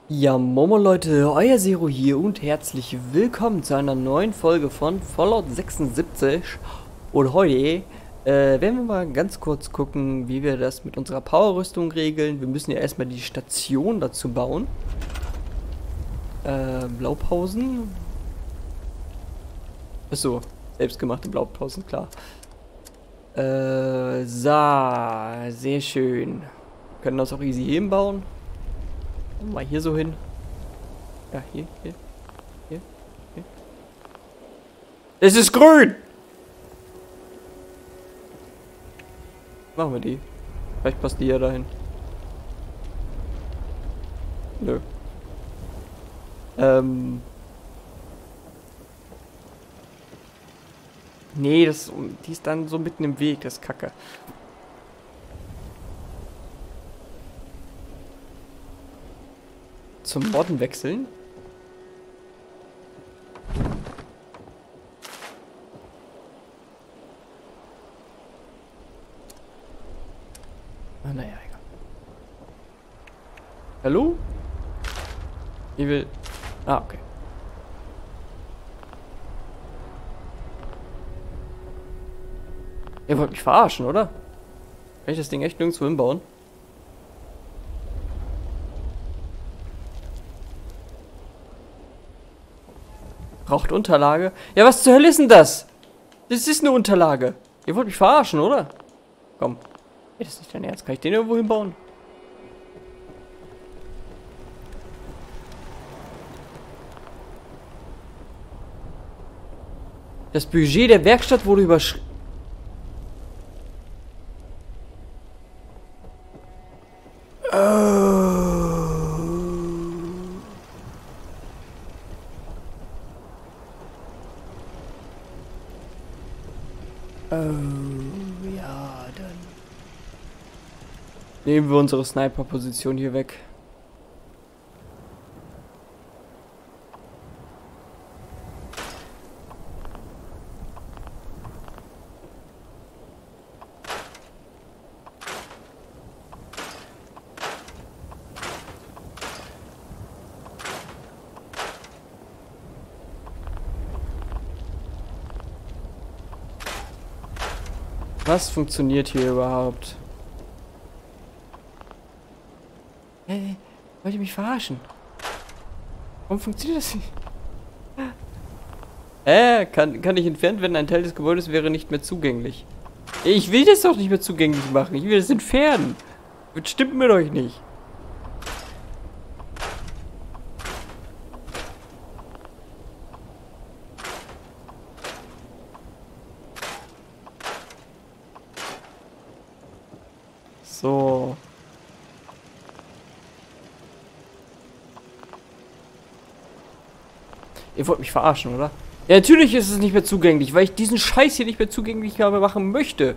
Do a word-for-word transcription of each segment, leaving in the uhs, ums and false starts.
Ja, Momo Leute, euer Zero hier und herzlich willkommen zu einer neuen Folge von Fallout sechsundsiebzig. Und heute äh, werden wir mal ganz kurz gucken, wie wir das mit unserer Powerrüstung regeln. Wir müssen ja erstmal die Station dazu bauen. Äh, Blaupausen. Achso, selbstgemachte Blaupausen, klar. Äh, so, sehr schön. Wir können das auch easy hinbauen. Mal hier so hin. Ja, hier, hier, hier, hier. Es ist grün! Machen wir die. Vielleicht passt die ja dahin. Nö. Ähm. Nee, das, die ist dann so mitten im Weg, das ist Kacke. Zum Modden wechseln. Ah, naja, egal. Hallo? Ich will. Ah, okay. Ihr wollt mich verarschen, oder? Kann ich das Ding echt nirgendwo hinbauen? Braucht Unterlage? Ja, was zur Hölle ist denn das? Das ist eine Unterlage. Ihr wollt mich verarschen, oder? Komm. Das ist nicht dein Ernst. Kann ich den irgendwo hinbauen? Das Budget der Werkstatt wurde überschritten. Oh, ja, dann nehmen wir unsere Sniper-Position hier weg. Was funktioniert hier überhaupt? Hey, wollt ihr mich verarschen? Warum funktioniert das nicht? Äh, kann, kann nicht entfernt werden. Ein Teil des Gebäudes wäre nicht mehr zugänglich. Ich will das doch nicht mehr zugänglich machen. Ich will das entfernen. Das stimmt mit euch nicht. So. Ihr wollt mich verarschen, oder? Ja, natürlich ist es nicht mehr zugänglich, weil ich diesen Scheiß hier nicht mehr zugänglich habe machen möchte.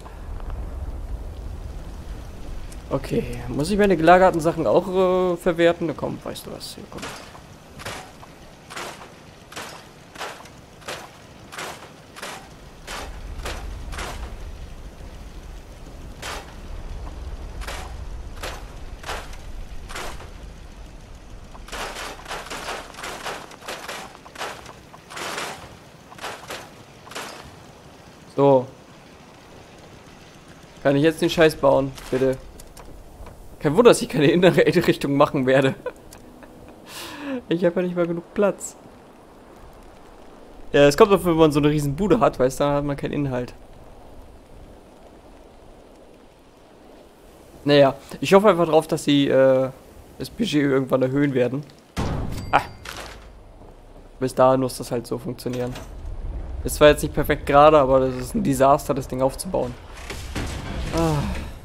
Okay, muss ich meine gelagerten Sachen auch äh, verwerten? Na komm, weißt du was? Hier, komm. So. Kann ich jetzt den Scheiß bauen, bitte? Kein Wunder, dass ich keine innere Richtung machen werde. Ich habe ja nicht mal genug Platz. Ja, es kommt doch, wenn man so eine riesen Bude hat, weißt du, dann hat man keinen Inhalt. Naja, ich hoffe einfach drauf, dass sie äh, das Budget irgendwann erhöhen werden. Ah. Bis dahin muss das halt so funktionieren. Ist zwar jetzt nicht perfekt gerade, aber das ist ein Desaster, das Ding aufzubauen. Ah.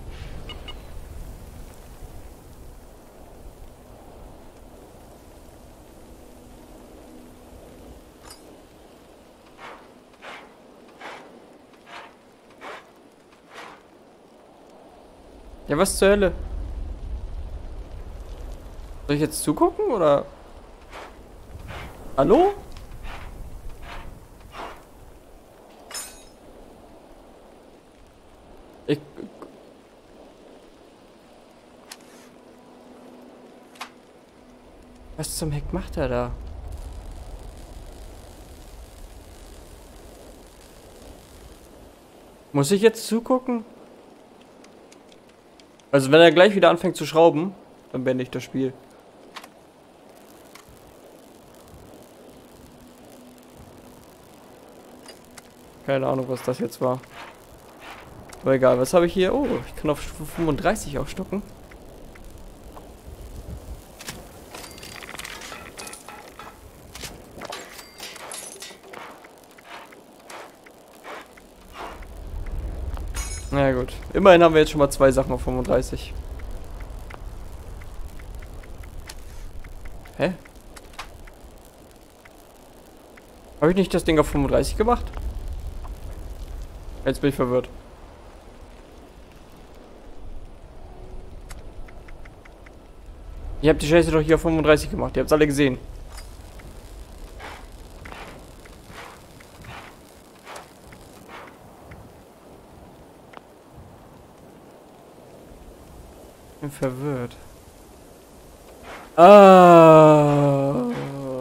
Ja, was zur Hölle? Soll ich jetzt zugucken, oder? Hallo? Ich... Was zum Heck macht er da? Muss ich jetzt zugucken? Also wenn er gleich wieder anfängt zu schrauben, dann beende ich das Spiel. Keine Ahnung, was das jetzt war. Aber egal, was habe ich hier? Oh, ich kann auf fünfunddreißig aufstocken. Na gut. Immerhin haben wir jetzt schon mal zwei Sachen auf fünfunddreißig. Hä? Habe ich nicht das Ding auf fünfunddreißig gemacht? Jetzt bin ich verwirrt. Ihr habt die Scheiße doch hier auf fünfunddreißig gemacht. Ihr habt es alle gesehen. Ich bin verwirrt. Oh.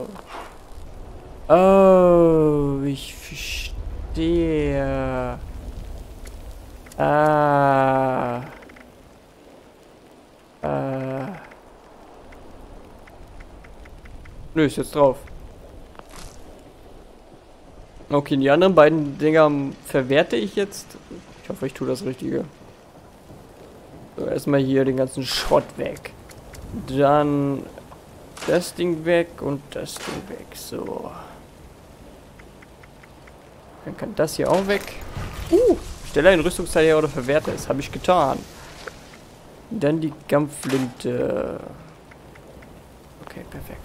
Oh, ich verstehe. Ah. Ah. Nö, ist jetzt drauf. Okay, die anderen beiden Dinger verwerte ich jetzt. Ich hoffe, ich tue das Richtige. So, erstmal hier den ganzen Schrott weg. Dann das Ding weg und das Ding weg. So. Dann kann das hier auch weg. Uh, stelle einen Rüstungsteil her oder verwerte es. Habe ich getan. Dann die Kampfflinte. Okay, perfekt.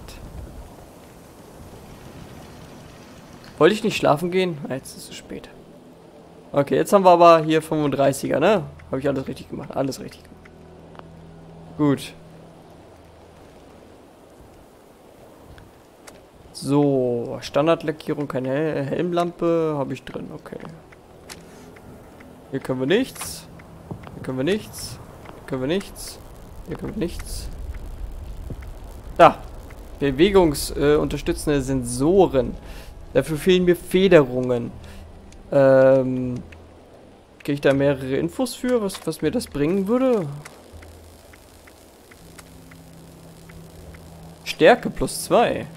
Wollte ich nicht schlafen gehen? Ah, jetzt ist es spät. Okay, jetzt haben wir aber hier fünfunddreißiger, ne? Habe ich alles richtig gemacht. Alles richtig gemacht. Gut. So, Standardlackierung, keine Hel Helmlampe, habe ich drin, okay. Hier können wir nichts. Hier können wir nichts. Hier können wir nichts. Hier können wir nichts. Da. Bewegungsunterstützende äh, Sensoren. Dafür fehlen mir Federungen. Ähm, kriege ich da mehrere Infos für, was, was mir das bringen würde? Stärke plus zwei.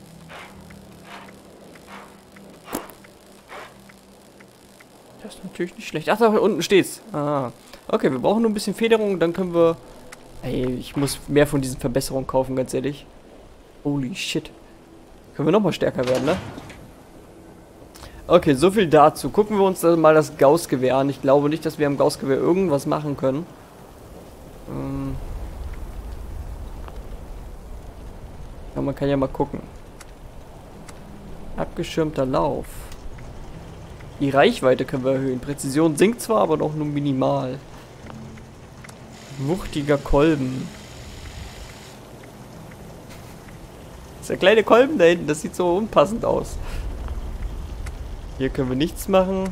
Das ist natürlich nicht schlecht. Ach, da unten steht's. Ah. Okay, wir brauchen nur ein bisschen Federung, dann können wir... Ey, ich muss mehr von diesen Verbesserungen kaufen, ganz ehrlich. Holy shit. Können wir nochmal stärker werden, ne? Okay, so viel dazu. Gucken wir uns mal das Gauss-Gewehr an. Ich glaube nicht, dass wir am Gauss-Gewehr irgendwas machen können. Ähm ja, man kann ja mal gucken. Abgeschirmter Lauf. Die Reichweite können wir erhöhen. Präzision sinkt zwar, aber noch nur minimal. Wuchtiger Kolben. Das ist der kleine Kolben da hinten. Das sieht so unpassend aus. Hier können wir nichts machen.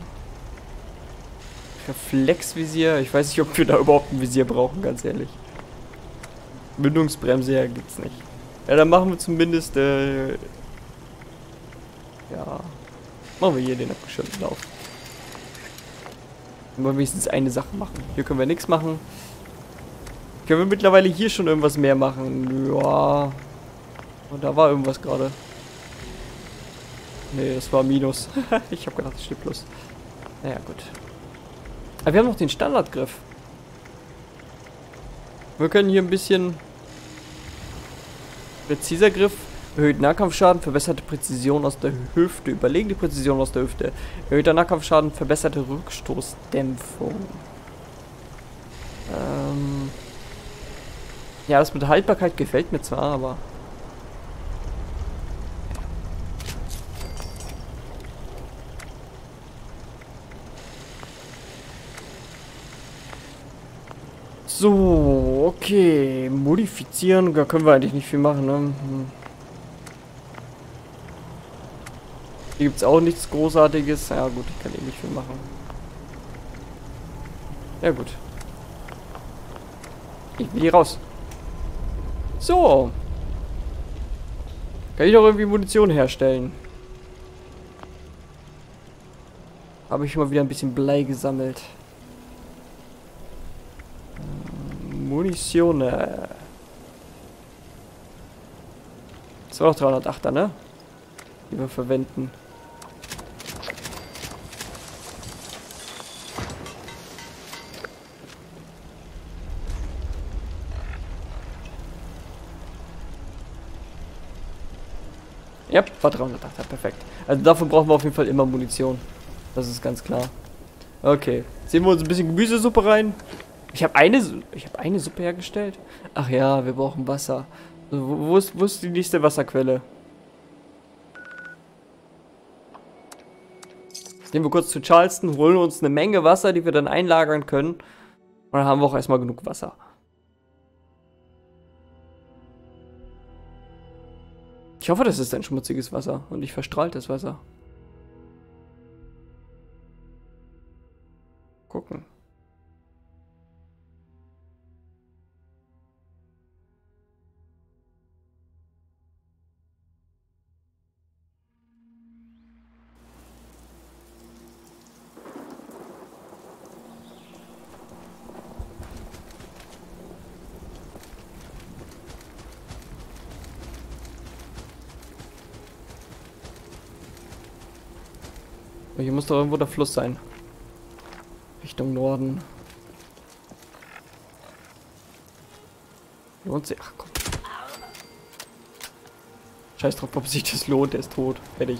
Reflexvisier. Ich weiß nicht, ob wir da überhaupt ein Visier brauchen, ganz ehrlich. Mündungsbremse, ja, gibt's nicht. Ja, dann machen wir zumindest, äh... ja... Machen wir hier den abgeschirmten Lauf. Wenn wir wenigstens eine Sache machen. Hier können wir nichts machen. Können wir mittlerweile hier schon irgendwas mehr machen? Ja... Und da war irgendwas gerade. Nee, das war Minus. Ich habe gedacht, das steht Plus. Naja, gut. Aber wir haben noch den Standardgriff. Wir können hier ein bisschen... Präziser Griff. Erhöht Nahkampfschaden, verbesserte Präzision aus der Hüfte. Überlegene Präzision aus der Hüfte. Erhöhter Nahkampfschaden, verbesserte Rückstoßdämpfung. Ähm... Ja, das mit der Haltbarkeit gefällt mir zwar, aber... So, okay. Modifizieren, da können wir eigentlich nicht viel machen, ne? Hm. Hier gibt es auch nichts Großartiges. Ja gut, ich kann eh nicht viel machen. Ja gut. Ich will hier raus. So. Kann ich noch irgendwie Munition herstellen? Habe ich mal wieder ein bisschen Blei gesammelt. Munition. Das war doch dreihundertachter, ne? Die wir verwenden. Ja, war dreihundertachter, perfekt. Also dafür brauchen wir auf jeden Fall immer Munition. Das ist ganz klar. Okay, sehen wir uns ein bisschen Gemüsesuppe rein. Ich habe eine, ich habe eine Suppe hergestellt. Ach ja, wir brauchen Wasser. Wo, wo, ist, wo ist die nächste Wasserquelle? Gehen wir kurz zu Charleston, holen uns eine Menge Wasser, die wir dann einlagern können. Und dann haben wir auch erstmal genug Wasser. Ich hoffe, das ist ein schmutziges Wasser und nicht verstrahltes Wasser. Gucken. Hier muss doch irgendwo der Fluss sein. Richtung Norden. Lohnt sich. Ach komm. Scheiß drauf, ob sich das lohnt, der ist tot. Fertig.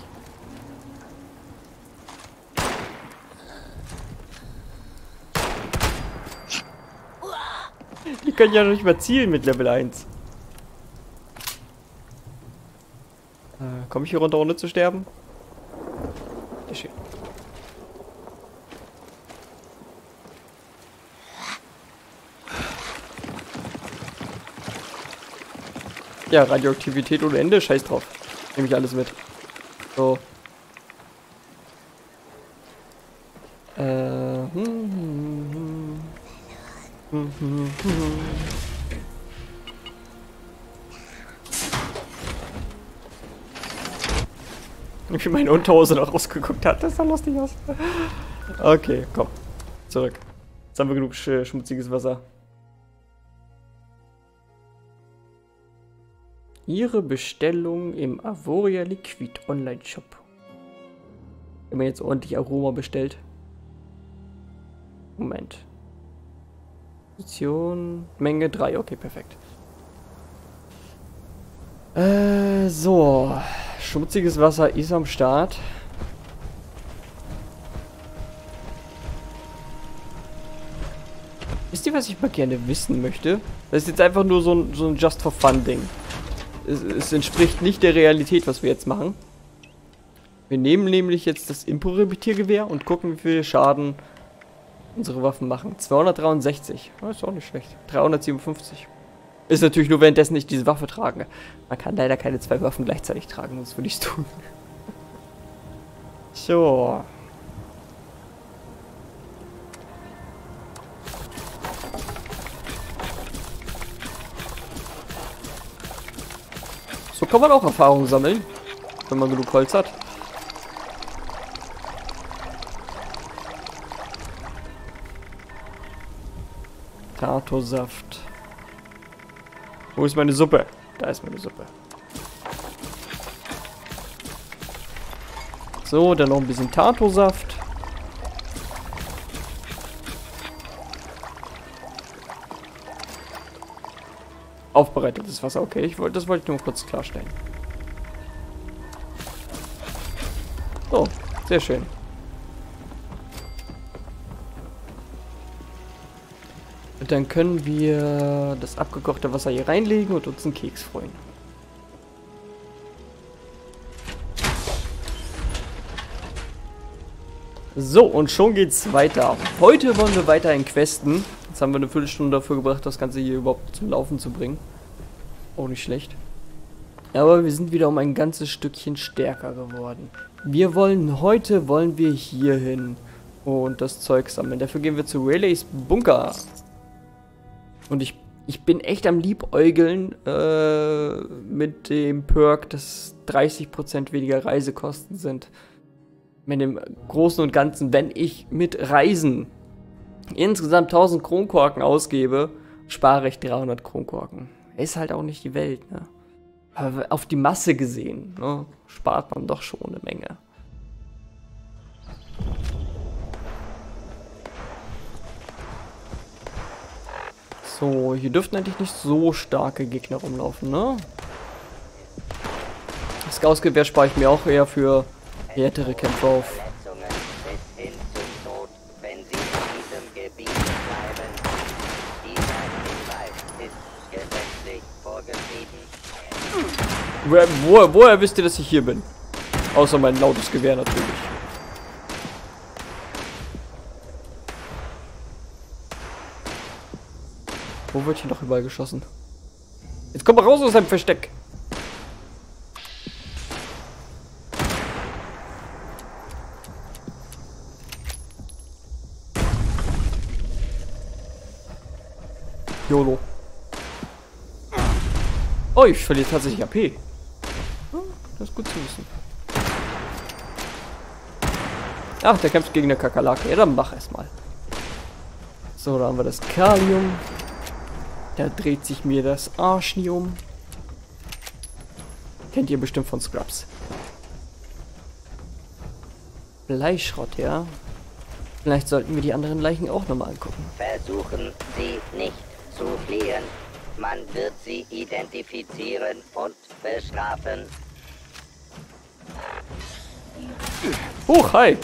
Die können ja noch nicht mehr zielen mit Level eins. Äh, komme ich hier runter, ohne zu sterben? Sehr schön. Ja, Radioaktivität ohne Ende, scheiß drauf. Nehme ich alles mit. So. Äh. Hm, hm, hm, hm, hm, hm. Wie meine Unterhose noch rausgeguckt hat, das sah lustig aus. Okay, komm. Zurück. Jetzt haben wir genug sch schmutziges Wasser. Ihre Bestellung im Avoria Liquid Online Shop. Wenn man jetzt ordentlich Aroma bestellt. Moment. Position, Menge drei, okay, perfekt. Äh, so. Schmutziges Wasser ist am Start. Wisst ihr, was ich mal gerne wissen möchte? Das ist jetzt einfach nur so ein, so ein Just for Fun Ding. Es, es entspricht nicht der Realität, was wir jetzt machen. Wir nehmen nämlich jetzt das Impro-Repetiergewehr und gucken, wie viel Schaden unsere Waffen machen. zweihundertdreiundsechzig. Oh, ist auch nicht schlecht. dreihundertsiebenundfünfzig. Ist natürlich nur währenddessen ich diese Waffe trage. Man kann leider keine zwei Waffen gleichzeitig tragen, sonst würde ich es tun. So. So kann man auch Erfahrung sammeln, wenn man genug Holz hat. Tato-Saft. Wo ist meine Suppe? Da ist meine Suppe. So, dann noch ein bisschen Tato-Saft. Aufbereitetes Wasser, okay. Ich wollte, das wollte ich nur kurz klarstellen. So, sehr schön. Und dann können wir das abgekochte Wasser hier reinlegen und uns einen Keks freuen. So, und schon geht's weiter. Heute wollen wir weiterhin questen. Jetzt haben wir eine Viertelstunde dafür gebracht, das Ganze hier überhaupt zum Laufen zu bringen. Auch nicht schlecht. Aber wir sind wieder um ein ganzes Stückchen stärker geworden. Wir wollen, heute wollen wir hier hin und das Zeug sammeln. Dafür gehen wir zu Rayleighs Bunker. Und ich Ich bin echt am Liebäugeln äh, mit dem Perk, dass dreißig Prozent weniger Reisekosten sind. Mit dem Großen und Ganzen, wenn ich mit Reisen insgesamt tausend Kronkorken ausgebe, spare ich dreihundert Kronkorken. Ist halt auch nicht die Welt, ne? Aber auf die Masse gesehen, ne, spart man doch schon eine Menge. So, hier dürften eigentlich nicht so starke Gegner rumlaufen, ne? Das Gaussgewehr spare ich mir auch eher für härtere Kämpfe auf. Woher, woher, woher wisst ihr, dass ich hier bin? Außer mein lautes Gewehr natürlich. Wo wird hier noch überall geschossen? Jetzt komm mal raus aus deinem Versteck! YOLO. Oh, ich verliere tatsächlich A P. Das ist gut zu wissen. Ach, der kämpft gegen eine Kakerlake. Ja, dann mach erstmal. So, da haben wir das Kalium. Da dreht sich mir das Arsch nie um. Kennt ihr bestimmt von Scrubs. Bleischrott, ja. Vielleicht sollten wir die anderen Leichen auch nochmal angucken. Versuchen Sie nicht zu fliehen. Man wird sie identifizieren und bestrafen. Hoch, hi!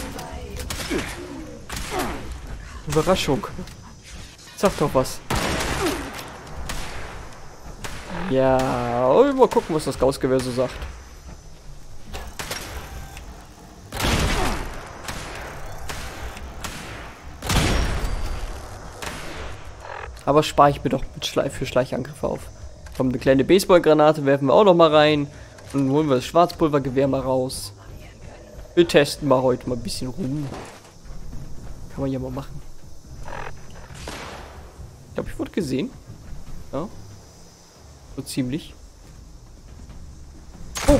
Überraschung. Sag doch was. Ja, mal gucken, was das Gaussgewehr so sagt. Aber spare ich mir doch mit Schleich für Schleichangriffe auf. Kommt eine kleine Baseballgranate, werfen wir auch noch mal rein. Und dann holen wir das Schwarzpulvergewehr mal raus. Wir testen mal heute mal ein bisschen rum. Kann man ja mal machen. Ich glaube, ich wurde gesehen. Ja. So ziemlich. Oh!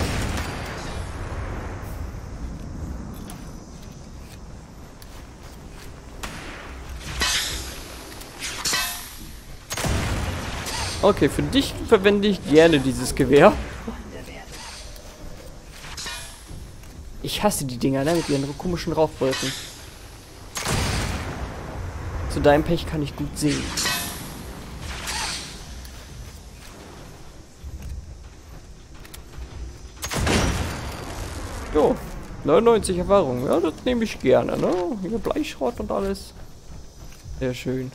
Okay, für dich verwende ich gerne dieses Gewehr. Ich hasse die Dinger, ne, mit ihren komischen Rauchwolken. Zu deinem Pech kann ich gut sehen. Jo, neunundneunzig Erfahrung. Ja, das nehme ich gerne, ne? Hier Bleischrott und alles. Sehr schön.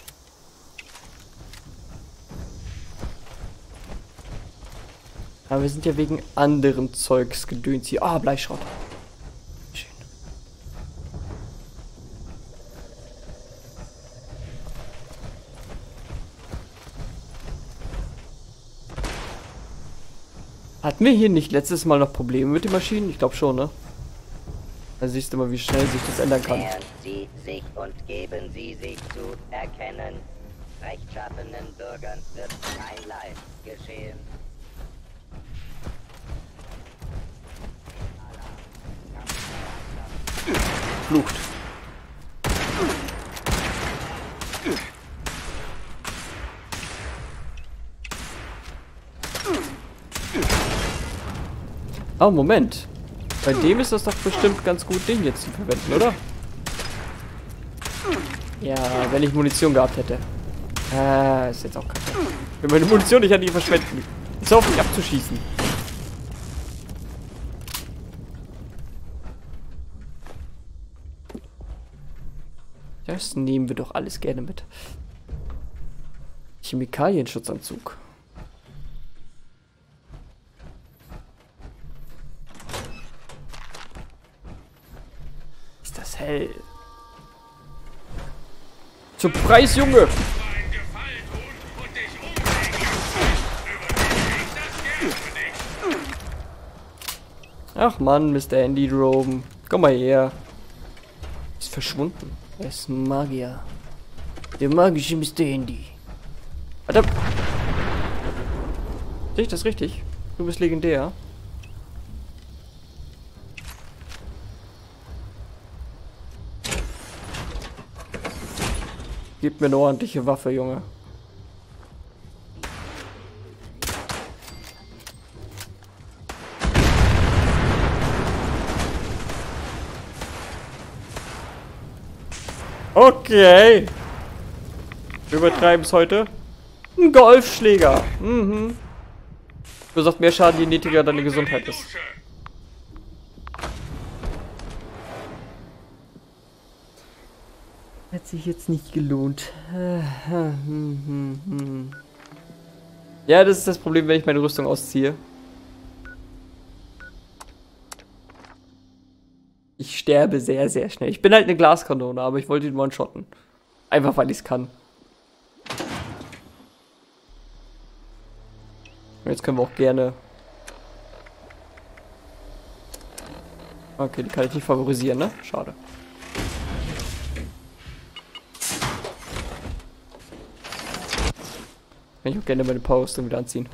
Aber wir sind ja wegen anderen Zeugs gedöns hier. Ah, Bleischrott. Schön. Hatten wir hier nicht letztes Mal noch Probleme mit den Maschinen? Ich glaube schon, ne? Da siehst du mal, wie schnell sich das ändern kann. Nähern Sie sich und geben Sie sich zu erkennen. Rechtschaffenen Bürgern wird kein Leid geschehen. Flucht. Oh, Moment. Bei dem ist das doch bestimmt ganz gut, den jetzt zu verwenden, oder? Ja, wenn ich Munition gehabt hätte. Ah, ist jetzt auch kacke. Wenn meine Munition nicht an die verschwenden. Ist auf mich abzuschießen. Das nehmen wir doch alles gerne mit. Chemikalienschutzanzug. Ist das hell? Zum Preis, Junge! Ach Mann, Mister Andy Droben. Komm mal her. Ist verschwunden. Er ist ein Magier. Der magische Mister Andy. Alter. Sehe ich das richtig? Du bist legendär. Gib mir eine ordentliche Waffe, Junge. Okay. Wir übertreiben es heute. Ein Golfschläger. Mhm. Du sagst mehr Schaden, je niedriger deine Gesundheit ist. Hat sich jetzt nicht gelohnt. Ja, das ist das Problem, wenn ich meine Rüstung ausziehe. Ich sterbe sehr, sehr schnell. Ich bin halt eine Glaskanone, aber ich wollte ihn one-shotten. Einfach, weil ich es kann. Jetzt können wir auch gerne... Okay, die kann ich nicht favorisieren, ne? Schade. Kann ich auch gerne meine Power-Rüstung wieder anziehen.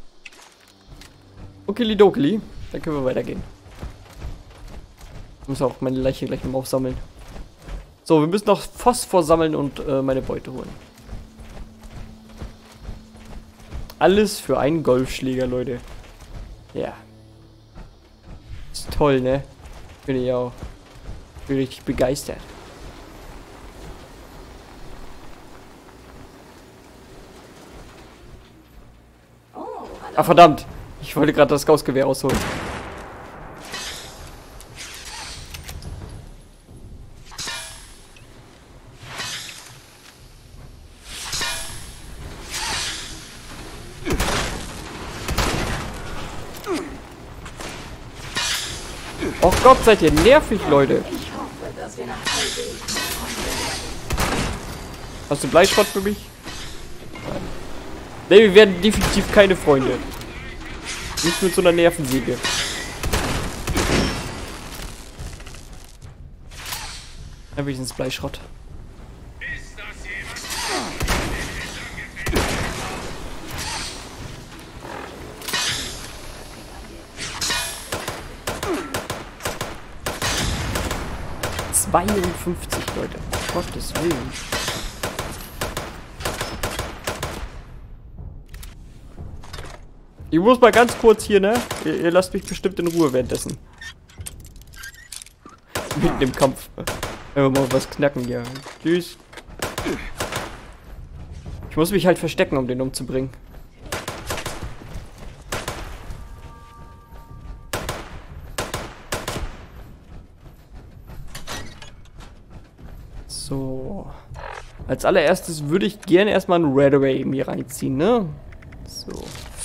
Okilidokili. Dann können wir weitergehen. Ich muss auch meine Leiche gleich noch aufsammeln. So, wir müssen noch Phosphor sammeln und äh, meine Beute holen. Alles für einen Golfschläger, Leute. Ja. Ist toll, ne? Bin ich auch. Bin richtig begeistert. Ah, verdammt. Ich wollte gerade das Gaussgewehr rausholen. Oh Gott, seid ihr nervig, Leute. Hast du Bleischrott für mich? Ne, wir werden definitiv keine Freunde. Nicht mit so einer Nervensäge. Ja, wenigstens Bleischrott. zweiundfünfzig, Leute. Um Gottes Willen. Ich muss mal ganz kurz hier, ne? Ihr, ihr lasst mich bestimmt in Ruhe währenddessen. Mitten im Kampf. Wenn wir mal was knacken hier. Tschüss. Ich muss mich halt verstecken, um den umzubringen. So. Als allererstes würde ich gerne erstmal ein Red Ray mir reinziehen, ne? So.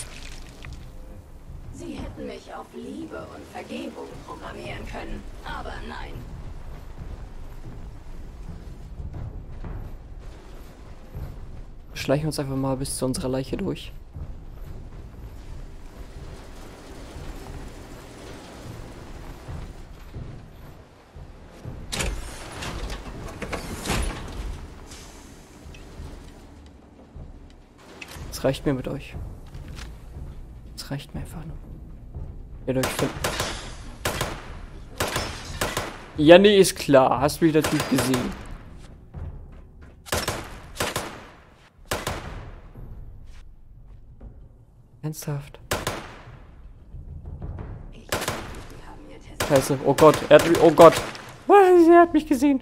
Sie hätten mich auf Liebe und Vergebung programmieren können, aber nein. Schleichen uns einfach mal bis zu unserer Leiche durch. Das reicht mir mit euch. Das reicht mir einfach nur. Ihr euch finden. Ja, nee, ist klar. Hast du mich natürlich gesehen. Ernsthaft? Scheiße. Oh Gott. Er hat mich. Oh Gott. Was? Er hat mich gesehen.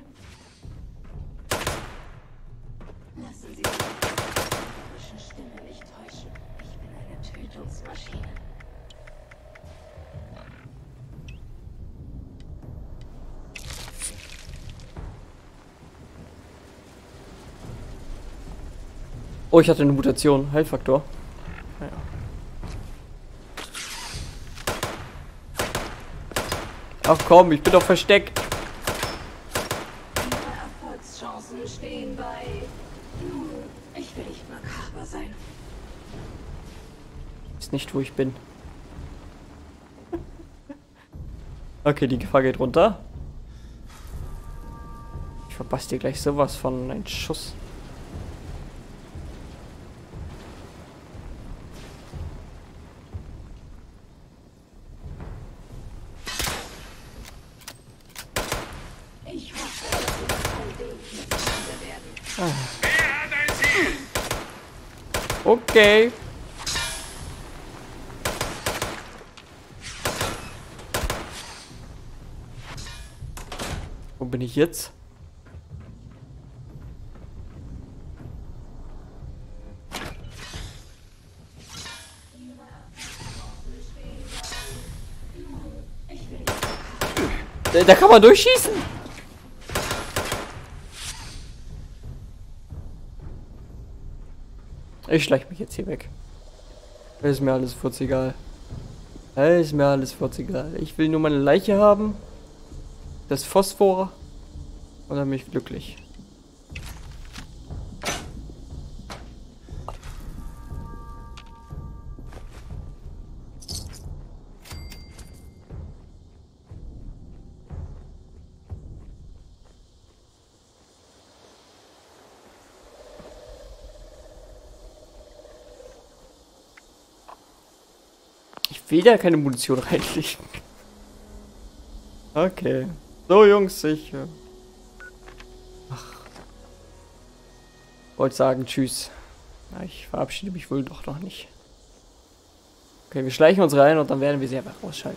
Lassen Sie sich die Stimme nicht täuschen. Ich bin eine Tötungsmaschine. Oh, ich hatte eine Mutation. Heilfaktor. Naja. Ach komm, ich bin doch versteckt. Ihre Erfolgschancen stehen bei... Nun, ich will nicht makaber sein. Ist nicht, wo ich bin. Okay, die Gefahr geht runter. Ich verpasse dir gleich sowas von einen Schuss. Ah. Okay. Wo bin ich jetzt? Da, da kann man durchschießen. Ich schleich mich jetzt hier weg. Ist mir alles furzegal. Ist mir alles furzegal. Ich will nur meine Leiche haben. Das Phosphor. Und dann bin ich glücklich. Ich will da keine Munition reinlegen. Okay. So, Jungs, ich... Äh Ach. Wollte sagen, tschüss. Na, ich verabschiede mich wohl doch noch nicht. Okay, wir schleichen uns rein und dann werden wir sie einfach ausschalten.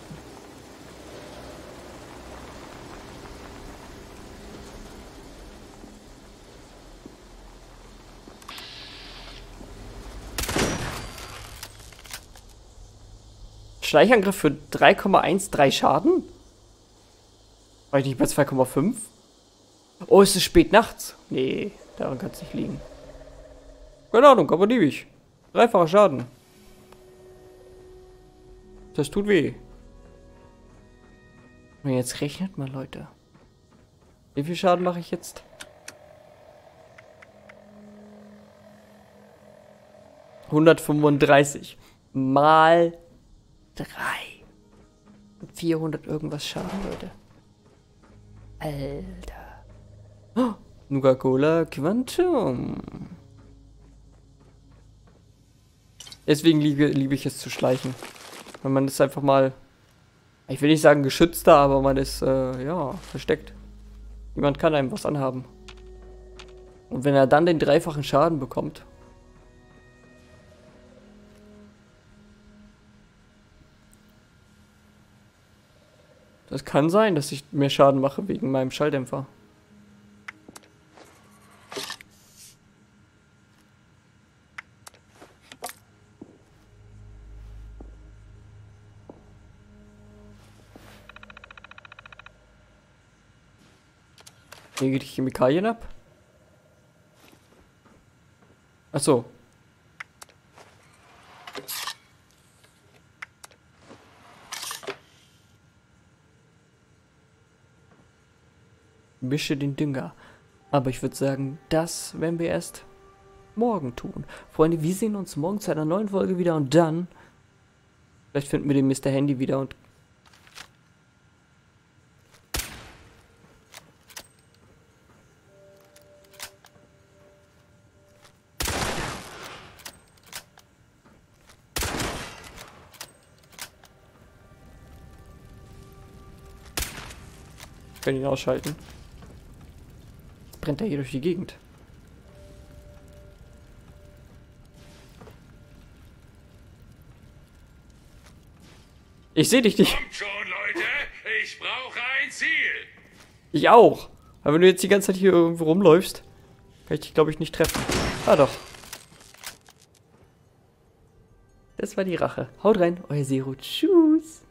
Schleichangriff für drei Komma dreizehn Schaden? War ich nicht bei zwei Komma fünf? Oh, es ist spät nachts. Nee, daran kann es nicht liegen. Keine Ahnung, aber lieb ich. Dreifacher Schaden. Das tut weh. Und jetzt rechnet mal, Leute. Wie viel Schaden mache ich jetzt? hundertfünfunddreißig mal drei. vierhundert irgendwas Schaden, Leute. Alter. Oh, Nuka-Cola Quantum. Deswegen liebe, liebe ich es zu schleichen. Weil man ist einfach mal, ich will nicht sagen geschützter, aber man ist, äh, ja, versteckt. Niemand kann einem was anhaben. Und wenn er dann den dreifachen Schaden bekommt. Das kann sein, dass ich mehr Schaden mache wegen meinem Schalldämpfer. Hier geht die Chemikalien ab. Ach so. Mische den Dünger. Aber ich würde sagen, das werden wir erst morgen tun. Freunde, wir sehen uns morgen zu einer neuen Folge wieder und dann vielleicht finden wir den Mister Handy wieder und können ihn ausschalten. Brennt er hier durch die Gegend. Ich sehe dich nicht. Kommt schon, Leute. Ich brauche ein Ziel. Ich auch. Aber wenn du jetzt die ganze Zeit hier irgendwo rumläufst, kann ich dich, glaube ich, nicht treffen. Ah, doch. Das war die Rache. Haut rein, euer Zero. Tschüss.